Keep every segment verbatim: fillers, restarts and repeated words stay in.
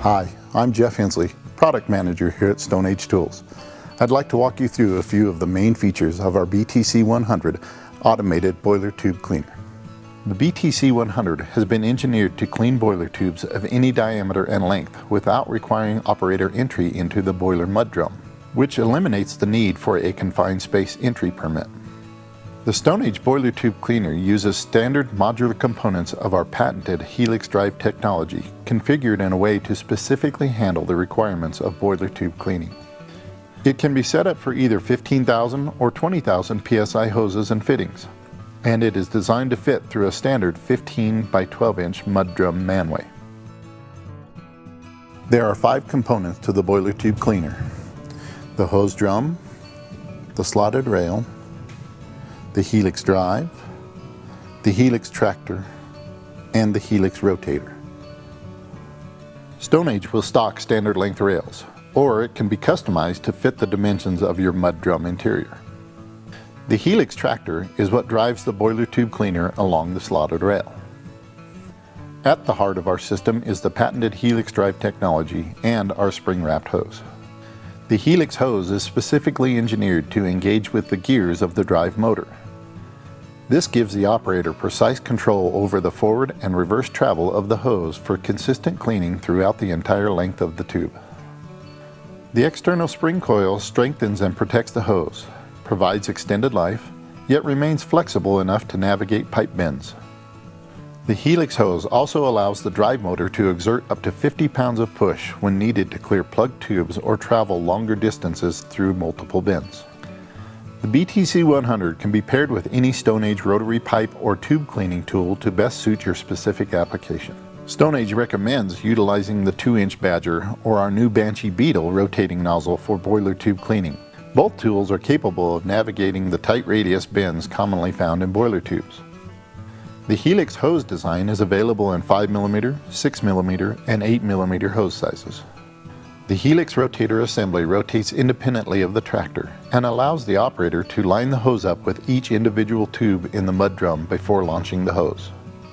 Hi, I'm Jeff Hensley, Product Manager here at StoneAge Tools. I'd like to walk you through a few of the main features of our B T C one hundred Automated Boiler Tube Cleaner. The B T C one hundred has been engineered to clean boiler tubes of any diameter and length without requiring operator entry into the boiler mud drum, which eliminates the need for a confined space entry permit. The StoneAge Boiler Tube Cleaner uses standard modular components of our patented Helix drive technology, configured in a way to specifically handle the requirements of boiler tube cleaning. It can be set up for either fifteen thousand or twenty thousand P S I hoses and fittings, and it is designed to fit through a standard fifteen by twelve inch mud drum manway. There are five components to the boiler tube cleaner: the hose drum, the slotted rail, the Helix drive, the Helix tractor, and the Helix rotator. StoneAge will stock standard length rails, or it can be customized to fit the dimensions of your mud drum interior. The Helix tractor is what drives the boiler tube cleaner along the slotted rail. At the heart of our system is the patented Helix drive technology and our spring-wrapped hose. The Helix hose is specifically engineered to engage with the gears of the drive motor. This gives the operator precise control over the forward and reverse travel of the hose for consistent cleaning throughout the entire length of the tube. The external spring coil strengthens and protects the hose, provides extended life, yet remains flexible enough to navigate pipe bends. The Helix hose also allows the drive motor to exert up to fifty pounds of push when needed to clear plugged tubes or travel longer distances through multiple bends. The B T C one hundred can be paired with any StoneAge rotary pipe or tube cleaning tool to best suit your specific application. StoneAge recommends utilizing the two inch Badger or our new Banshee Beetle rotating nozzle for boiler tube cleaning. Both tools are capable of navigating the tight radius bends commonly found in boiler tubes. The Helix hose design is available in five millimeter, six millimeter, and eight millimeter hose sizes. The Helix rotator assembly rotates independently of the tractor and allows the operator to line the hose up with each individual tube in the mud drum before launching the hose.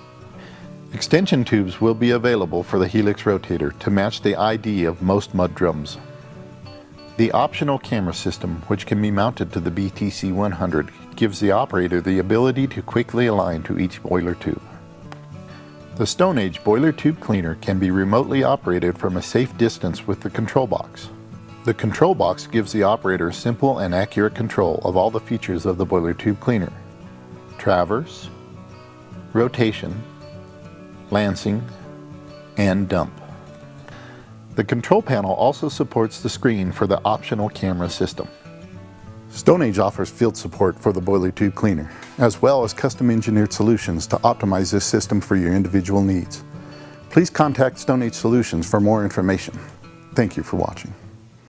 Extension tubes will be available for the Helix rotator to match the I D of most mud drums. The optional camera system, which can be mounted to the B T C one hundred, gives the operator the ability to quickly align to each boiler tube. The StoneAge Boiler Tube Cleaner can be remotely operated from a safe distance with the control box. The control box gives the operator simple and accurate control of all the features of the boiler tube cleaner: traverse, rotation, lancing, and dump. The control panel also supports the screen for the optional camera system. StoneAge offers field support for the boiler tube cleaner, as well as custom engineered solutions to optimize this system for your individual needs. Please contact StoneAge Solutions for more information. Thank you for watching.